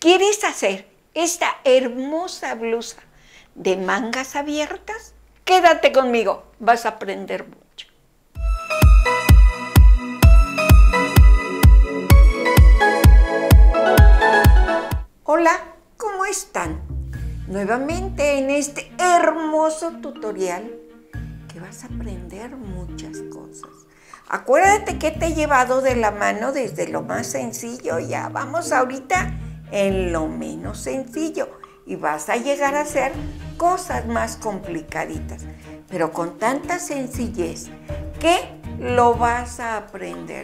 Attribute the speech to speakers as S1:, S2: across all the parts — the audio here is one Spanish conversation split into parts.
S1: ¿Quieres hacer esta hermosa blusa de mangas abiertas? Quédate conmigo, vas a aprender mucho. Hola, ¿cómo están? Nuevamente en este hermoso tutorial que vas a aprender muchas cosas. Acuérdate que te he llevado de la mano desde lo más sencillo, ya vamos ahorita en lo menos sencillo y vas a llegar a hacer cosas más complicaditas, pero con tanta sencillez que lo vas a aprender.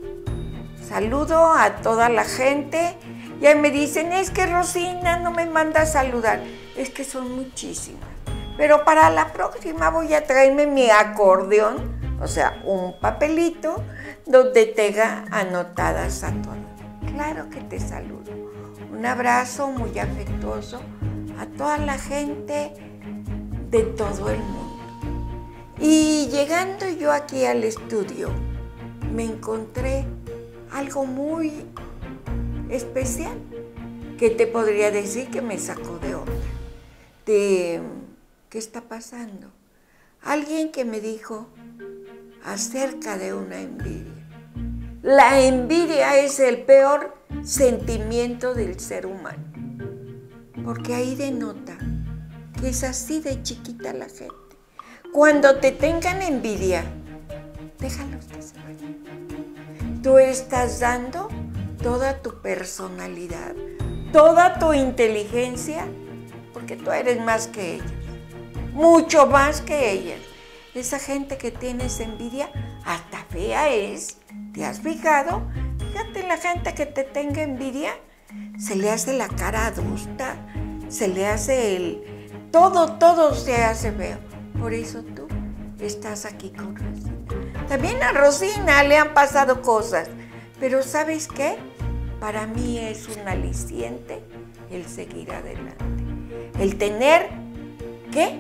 S1: Saludo a toda la gente. Ya me dicen, es que Rosina no me manda a saludar. Es que son muchísimas. Pero para la próxima voy a traerme mi acordeón, o sea, un papelito donde tenga anotadas a todas. Claro que te saludo. Un abrazo muy afectuoso a toda la gente de todo el mundo. Y llegando yo aquí al estudio, me encontré algo muy especial que te podría decir que me sacó de onda. ¿Qué está pasando? Alguien que me dijo acerca de una envidia. La envidia es el peor sentimiento del ser humano, porque ahí denota que es así de chiquita la gente. Cuando te tengan envidia, déjalos que se vayan. Tú estás dando toda tu personalidad, toda tu inteligencia, porque tú eres más que ellos, mucho más que ellas. Esa gente que tienes envidia, hasta fea es. ¿Te has fijado? Fíjate, la gente que te tenga envidia, se le hace la cara adusta, se le hace todo se hace feo. Por eso tú estás aquí con Rosina. También a Rosina le han pasado cosas, pero ¿sabes qué? Para mí es un aliciente el seguir adelante, el tener que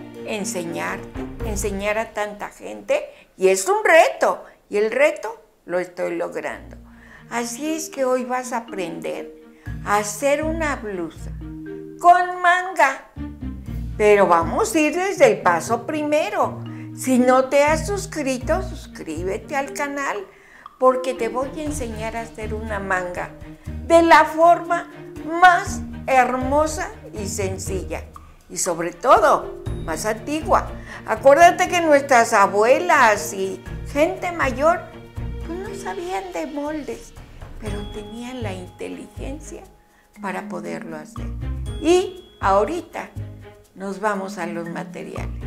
S1: enseñar a tanta gente, y es un reto, y el reto lo estoy logrando. Así es que hoy vas a aprender a hacer una blusa con manga, pero vamos a ir desde el paso primero. Si no te has suscrito, suscríbete al canal, porque te voy a enseñar a hacer una manga de la forma más hermosa y sencilla, y sobre todo más antigua. Acuérdate que nuestras abuelas y gente mayor pues no sabían de moldes, pero tenían la inteligencia para poderlo hacer. Y ahorita nos vamos a los materiales.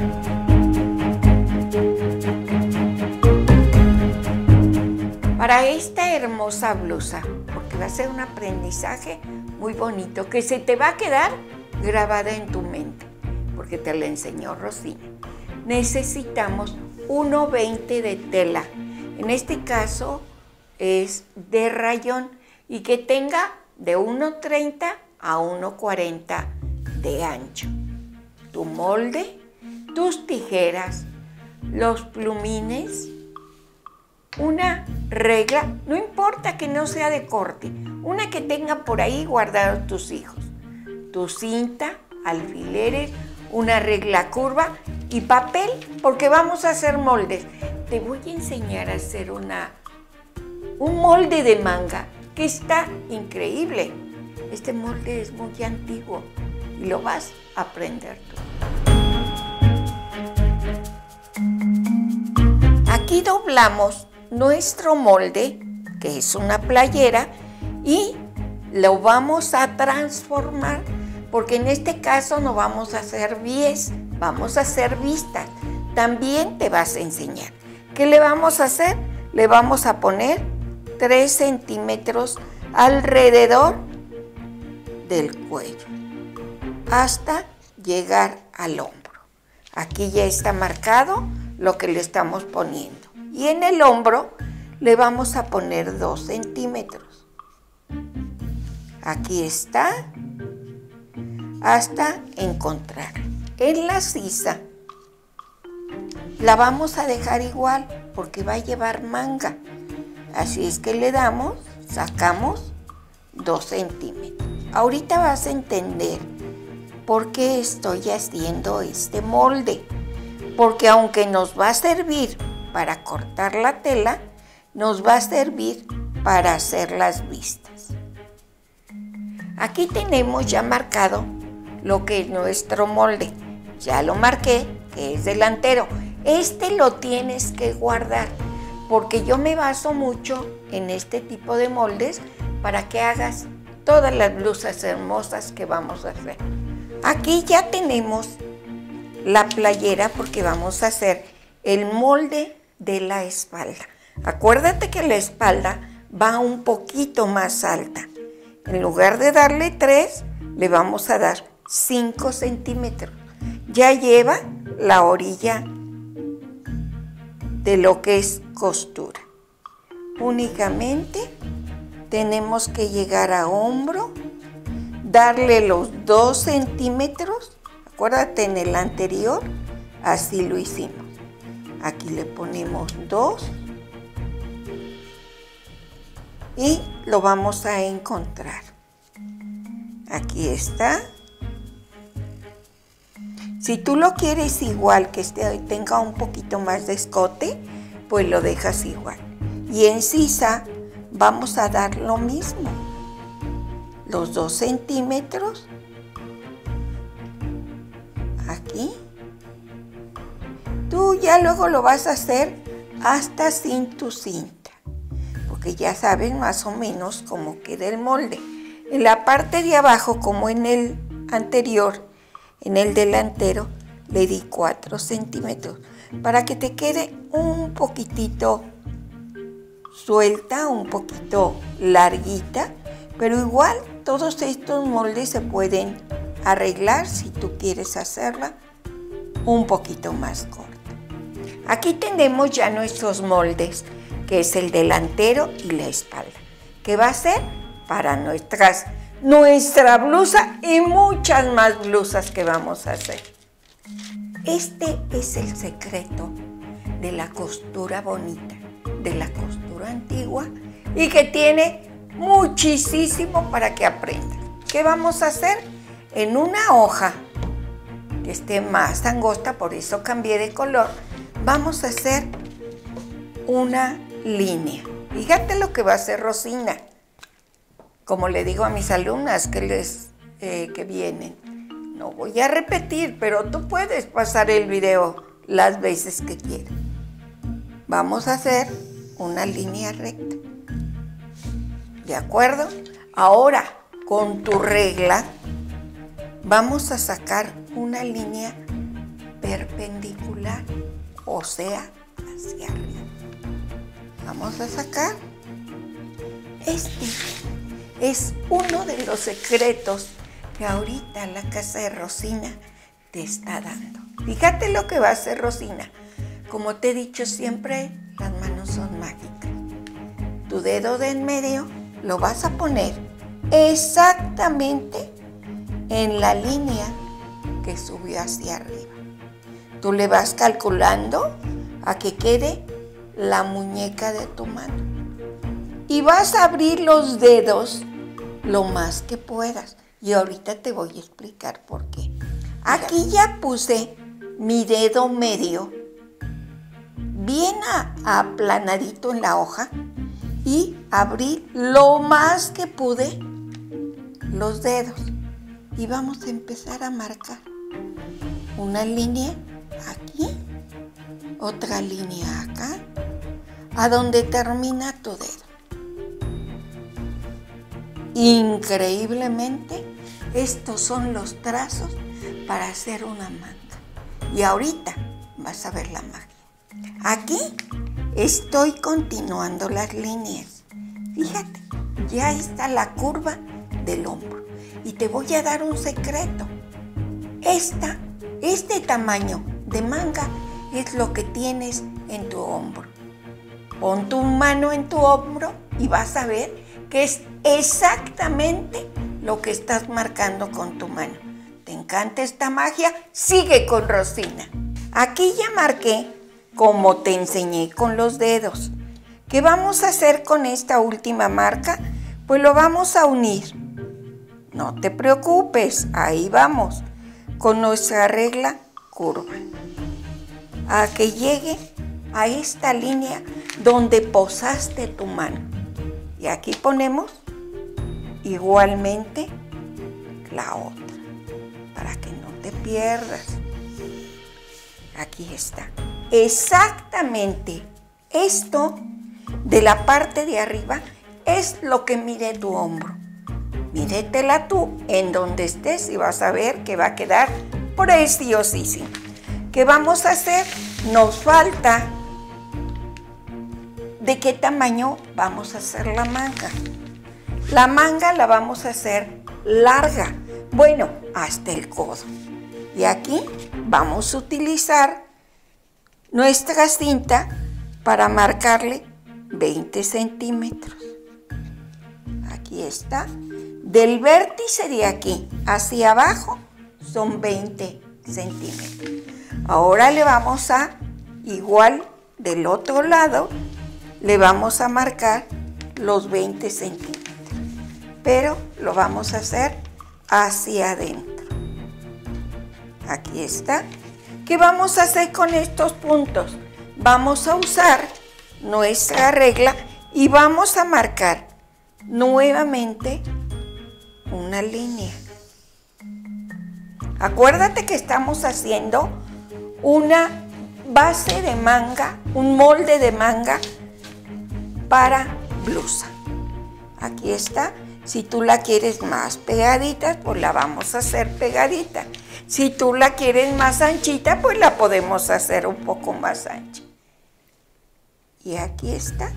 S1: Para esta hermosa blusa, porque va a ser un aprendizaje muy bonito, que se te va a quedar grabada en tu mente, porque te la enseñó Rosina. Necesitamos 1/20 de tela. En este caso es de rayón y que tenga de 1/30 a 1/40 de ancho. Tu molde, tus tijeras, los plumines, una regla, no importa que no sea de corte, una que tenga por ahí guardados tus hijos, tu cinta, alfileres, una regla curva y papel, porque vamos a hacer moldes. Te voy a enseñar a hacer un molde de manga que está increíble. Este molde es muy antiguo y lo vas a aprender tú. Aquí doblamos nuestro molde, que es una playera, y lo vamos a transformar, porque en este caso no vamos a hacer pies, vamos a hacer vistas. También te vas a enseñar. ¿Qué le vamos a hacer? Le vamos a poner 3 centímetros alrededor del cuello hasta llegar al hombro. Aquí ya está marcado lo que le estamos poniendo. Y en el hombro le vamos a poner 2 centímetros. Aquí está, hasta encontrar. En la sisa la vamos a dejar igual porque va a llevar manga. Así es que le damos, sacamos 2 centímetros. ahorita vas a entender por qué estoy haciendo este molde. Porque aunque nos va a servir para cortar la tela, nos va a servir para hacer las vistas. Aquí tenemos ya marcado lo que es nuestro molde. Ya lo marqué, que es delantero. Este lo tienes que guardar, porque yo me baso mucho en este tipo de moldes para que hagas todas las blusas hermosas que vamos a hacer. Aquí ya tenemos la playera porque vamos a hacer el molde de la espalda. Acuérdate que la espalda va un poquito más alta. En lugar de darle 3, le vamos a dar 5 centímetros. Ya lleva la orilla de lo que es costura. Únicamente tenemos que llegar a hombro, darle los 2 centímetros. Acuérdate, en el anterior así lo hicimos. Aquí le ponemos 2 y lo vamos a encontrar. Aquí está. Si tú lo quieres igual, que tenga un poquito más de escote, pues lo dejas igual. Y en sisa vamos a dar lo mismo. Los 2 centímetros. Aquí. Tú ya luego lo vas a hacer hasta sin tu cinta, porque ya sabes más o menos cómo queda el molde. En la parte de abajo, como en el anterior, en el delantero, le di 4 centímetros para que te quede un poquitito suelta, un poquito larguita, pero igual todos estos moldes se pueden arreglar si tú quieres hacerla un poquito más corta. Aquí tenemos ya nuestros moldes, que es el delantero y la espalda, que va a ser para nuestra blusa y muchas más blusas que vamos a hacer. Este es el secreto de la costura bonita, de la costura antigua, y que tiene muchísimo para que aprendas. ¿Qué vamos a hacer? En una hoja que esté más angosta, por eso cambié de color, vamos a hacer una línea. Fíjate lo que va a hacer Rosina. Como le digo a mis alumnas que vienen, no voy a repetir, pero tú puedes pasar el video las veces que quieras. Vamos a hacer una línea recta. ¿De acuerdo? Ahora, con tu regla, vamos a sacar una línea perpendicular, o sea, hacia arriba. Vamos a sacar. Este es uno de los secretos que ahorita la casa de Rosina te está dando. Fíjate lo que va a hacer Rosina. Como te he dicho siempre, las manos son mágicas. Tu dedo de en medio lo vas a poner exactamente en la línea que subió hacia arriba. Tú le vas calculando a que quede la muñeca de tu mano. Y vas a abrir los dedos lo más que puedas. Y ahorita te voy a explicar por qué. Aquí ya puse mi dedo medio bien aplanadito en la hoja y abrí lo más que pude los dedos. Y vamos a empezar a marcar una línea aquí, otra línea acá, a donde termina tu dedo. Increíblemente, estos son los trazos para hacer una manga. Y ahorita vas a ver la magia. Aquí estoy continuando las líneas. Fíjate, ya está la curva del hombro. Y te voy a dar un secreto. Este tamaño de manga es lo que tienes en tu hombro. Pon tu mano en tu hombro y vas a ver que es exactamente lo que estás marcando con tu mano. ¿Te encanta esta magia? Sigue con Rosina. Aquí ya marqué como te enseñé con los dedos. ¿Qué vamos a hacer con esta última marca? Pues lo vamos a unir. No te preocupes, ahí vamos, con nuestra regla curva, a que llegue a esta línea donde posaste tu mano. Y aquí ponemos igualmente la otra, para que no te pierdas. Aquí está. Exactamente esto de la parte de arriba es lo que mide tu hombro. Mídetela tú en donde estés y vas a ver que va a quedar preciosísimo. ¿Qué vamos a hacer? Nos falta de qué tamaño vamos a hacer la manga. La manga la vamos a hacer larga, bueno, hasta el codo. Y aquí vamos a utilizar nuestra cinta para marcarle 20 centímetros. Aquí está. Del vértice de aquí hacia abajo son 20 centímetros. Ahora le vamos a, igual del otro lado, le vamos a marcar los 20 centímetros. Pero lo vamos a hacer hacia adentro. Aquí está. ¿Qué vamos a hacer con estos puntos? Vamos a usar nuestra regla y vamos a marcar nuevamente una línea. Acuérdate que estamos haciendo una base de manga, un molde de manga para blusa. Aquí está. Si tú la quieres más pegadita, pues la vamos a hacer pegadita. Si tú la quieres más anchita, pues la podemos hacer un poco más ancha. Y aquí está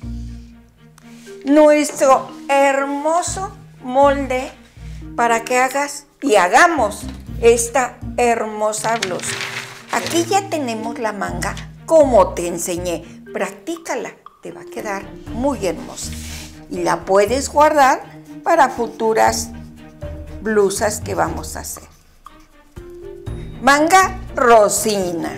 S1: nuestro hermoso molde para que hagas y hagamos esta hermosa blusa. Aquí ya tenemos la manga como te enseñé. Practícala, te va a quedar muy hermosa. Y la puedes guardar para futuras blusas que vamos a hacer. Manga rosina.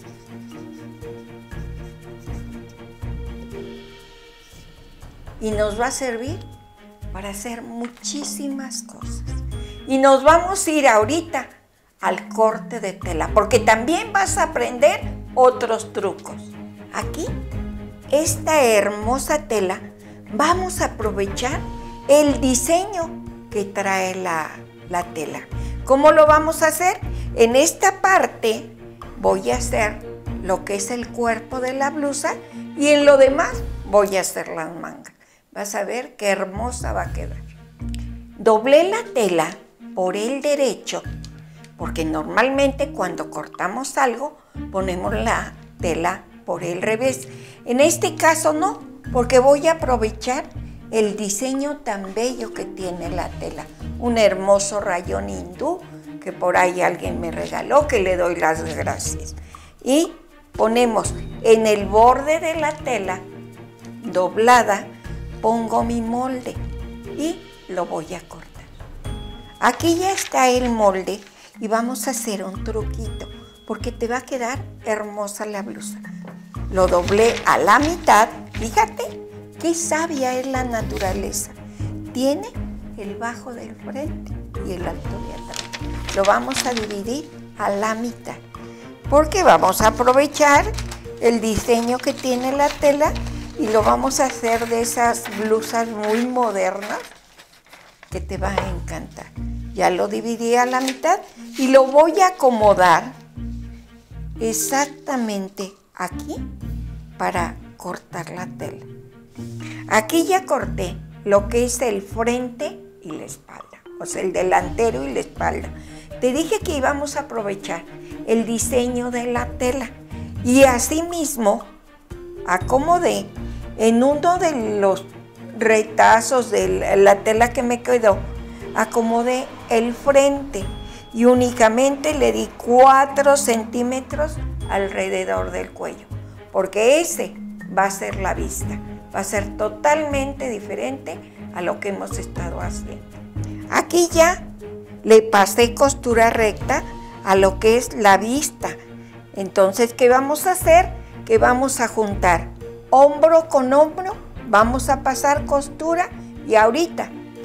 S1: Y nos va a servir para hacer muchísimas cosas. Y nos vamos a ir ahorita al corte de tela, porque también vas a aprender otros trucos. Aquí, esta hermosa tela, vamos a aprovechar el diseño que trae la tela. ¿Cómo lo vamos a hacer? En esta parte voy a hacer lo que es el cuerpo de la blusa y en lo demás voy a hacer las mangas. Vas a ver qué hermosa va a quedar. Doblé la tela por el derecho, porque normalmente cuando cortamos algo ponemos la tela por el revés. En este caso no, porque voy a aprovechar el diseño tan bello que tiene la tela. Un hermoso rayón hindú que por ahí alguien me regaló, que le doy las gracias. Y ponemos en el borde de la tela doblada, pongo mi molde y lo voy a cortar. Aquí ya está el molde y vamos a hacer un truquito porque te va a quedar hermosa la blusa. Lo doblé a la mitad. Fíjate qué sabia es la naturaleza. Tiene el bajo del frente y el alto de atrás. Lo vamos a dividir a la mitad porque vamos a aprovechar el diseño que tiene la tela y lo vamos a hacer de esas blusas muy modernas que te va a encantar. Ya lo dividí a la mitad y lo voy a acomodar exactamente aquí para cortar la tela. Aquí ya corté lo que es el frente y la espalda, o sea, el delantero y la espalda. Te dije que íbamos a aprovechar el diseño de la tela y asimismo acomodé en uno de los retazos de la tela que me quedó, acomodé el frente y únicamente le di 4 centímetros alrededor del cuello, porque ese va a ser la vista, va a ser totalmente diferente a lo que hemos estado haciendo. Aquí ya le pasé costura recta a lo que es la vista. Entonces, ¿qué vamos a hacer? Que vamos a juntar hombro con hombro, vamos a pasar costura y ahorita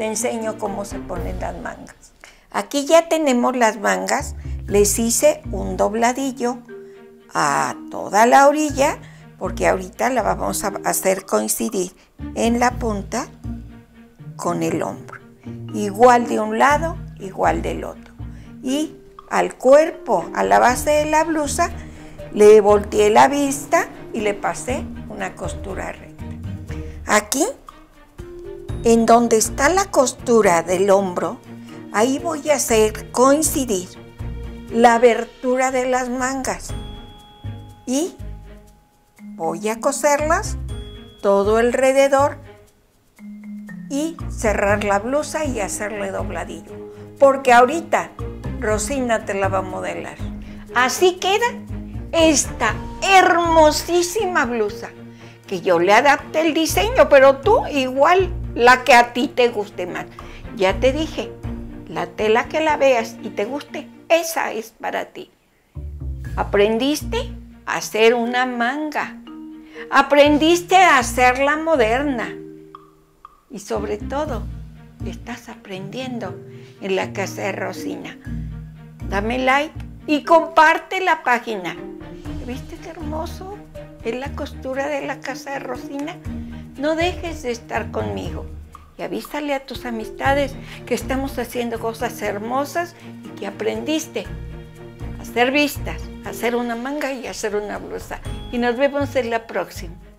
S1: te enseño cómo se ponen las mangas. Aquí ya tenemos las mangas. Les hice un dobladillo a toda la orilla, porque ahorita la vamos a hacer coincidir en la punta con el hombro. Igual de un lado, igual del otro. Y al cuerpo, a la base de la blusa, le volteé la vista y le pasé una costura recta. Aquí, en donde está la costura del hombro, ahí voy a hacer coincidir la abertura de las mangas y voy a coserlas todo alrededor y cerrar la blusa y hacerle dobladillo, porque ahorita Rosina te la va a modelar. Así queda esta hermosísima blusa, que yo le adapté el diseño, pero tú igual la que a ti te guste más. Ya te dije, la tela que la veas y te guste, esa es para ti. Aprendiste a hacer una manga, aprendiste a hacerla moderna y sobre todo estás aprendiendo en la casa de Rosina. Dame like y comparte la página. ¿Viste qué hermoso es la costura de la casa de Rosina? No dejes de estar conmigo y avísale a tus amistades que estamos haciendo cosas hermosas y que aprendiste a hacer vistas, a hacer una manga y a hacer una blusa. Y nos vemos en la próxima.